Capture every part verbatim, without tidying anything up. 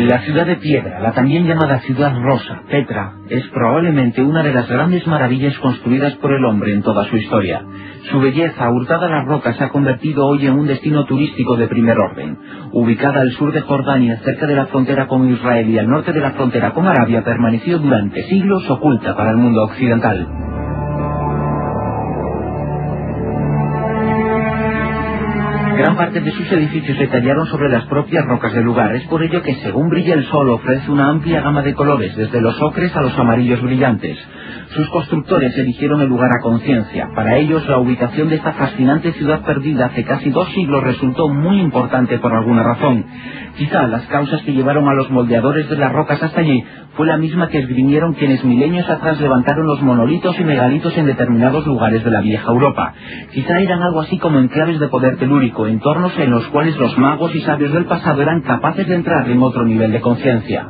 La ciudad de piedra, la también llamada ciudad rosa, Petra, es probablemente una de las grandes maravillas construidas por el hombre en toda su historia. Su belleza, hurtada a las rocas, se ha convertido hoy en un destino turístico de primer orden. Ubicada al sur de Jordania, cerca de la frontera con Israel y al norte de la frontera con Arabia, permaneció durante siglos oculta para el mundo occidental. Gran parte de sus edificios se tallaron sobre las propias rocas del lugar. Es por ello que, según brilla el sol, ofrece una amplia gama de colores, desde los ocres a los amarillos brillantes. Sus constructores eligieron el lugar a conciencia. Para ellos, la ubicación de esta fascinante ciudad perdida hace casi dos siglos resultó muy importante por alguna razón. Quizá las causas que llevaron a los moldeadores de las rocas hasta allí fue la misma que esgrimieron quienes milenios atrás levantaron los monolitos y megalitos en determinados lugares de la vieja Europa. Quizá eran algo así como enclaves de poder telúrico, entornos en los cuales los magos y sabios del pasado eran capaces de entrar en otro nivel de conciencia.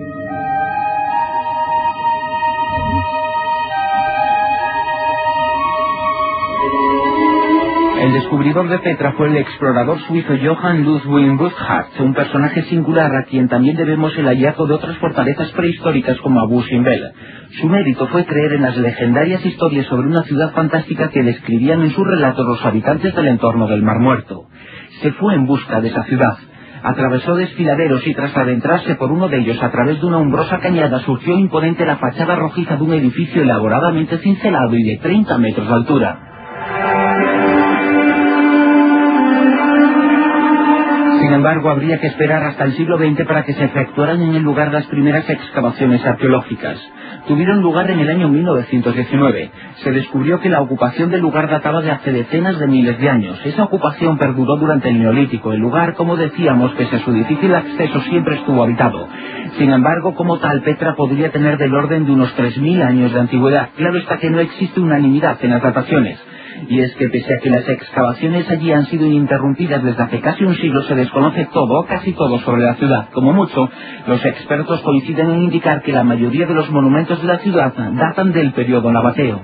El descubridor de Petra fue el explorador suizo Johann Ludwig Burckhardt, un personaje singular a quien también debemos el hallazgo de otras fortalezas prehistóricas como Abu Simbel. Su mérito fue creer en las legendarias historias sobre una ciudad fantástica que describían en sus relatos los habitantes del entorno del Mar Muerto. Se fue en busca de esa ciudad. Atravesó desfiladeros y tras adentrarse por uno de ellos a través de una umbrosa cañada surgió imponente la fachada rojiza de un edificio elaboradamente cincelado y de treinta metros de altura. Sin embargo, habría que esperar hasta el siglo veinte para que se efectuaran en el lugar las primeras excavaciones arqueológicas. Tuvieron lugar en el año mil novecientos diecinueve. Se descubrió que la ocupación del lugar databa de hace decenas de miles de años. Esa ocupación perduró durante el Neolítico. El lugar, como decíamos, pese a su difícil acceso, siempre estuvo habitado. Sin embargo, como tal, Petra podría tener del orden de unos tres mil años de antigüedad. Claro está que no existe unanimidad en las dataciones. Y es que pese a que las excavaciones allí han sido ininterrumpidas desde hace casi un siglo, se desconoce todo o casi todo sobre la ciudad. Como mucho, los expertos coinciden en indicar que la mayoría de los monumentos de la ciudad datan del periodo nabateo.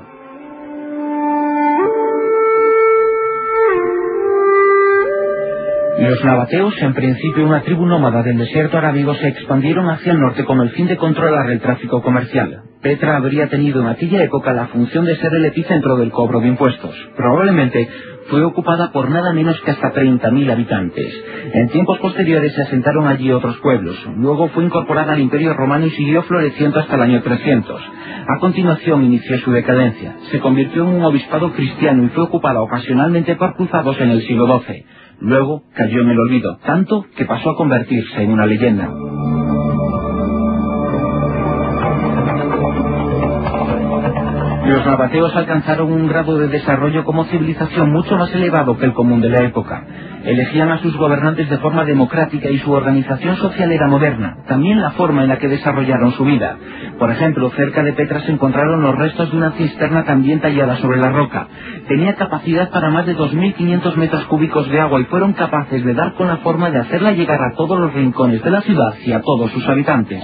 Los nabateos, en principio una tribu nómada del desierto arábigo, se expandieron hacia el norte con el fin de controlar el tráfico comercial. Petra habría tenido en aquella época la función de ser el epicentro del cobro de impuestos. Probablemente fue ocupada por nada menos que hasta treinta mil habitantes. En tiempos posteriores se asentaron allí otros pueblos. Luego fue incorporada al Imperio Romano y siguió floreciendo hasta el año trescientos. A continuación inició su decadencia. Se convirtió en un obispado cristiano y fue ocupada ocasionalmente por cruzados en el siglo doce. Luego cayó en el olvido, tanto que pasó a convertirse en una leyenda. Los nabateos alcanzaron un grado de desarrollo como civilización mucho más elevado que el común de la época. Elegían a sus gobernantes de forma democrática y su organización social era moderna, también la forma en la que desarrollaron su vida. Por ejemplo, cerca de Petra se encontraron los restos de una cisterna también tallada sobre la roca. Tenía capacidad para más de dos mil quinientos metros cúbicos de agua y fueron capaces de dar con la forma de hacerla llegar a todos los rincones de la ciudad y a todos sus habitantes.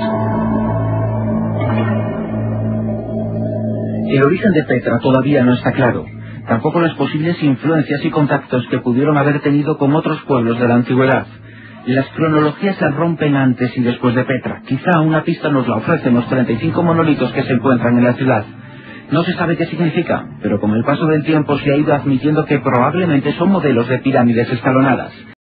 El origen de Petra todavía no está claro, tampoco las posibles influencias y contactos que pudieron haber tenido con otros pueblos de la antigüedad. Las cronologías se rompen antes y después de Petra. Quizá una pista nos la ofrecen los treinta y cinco monolitos que se encuentran en la ciudad. No se sabe qué significa, pero con el paso del tiempo se ha ido admitiendo que probablemente son modelos de pirámides escalonadas.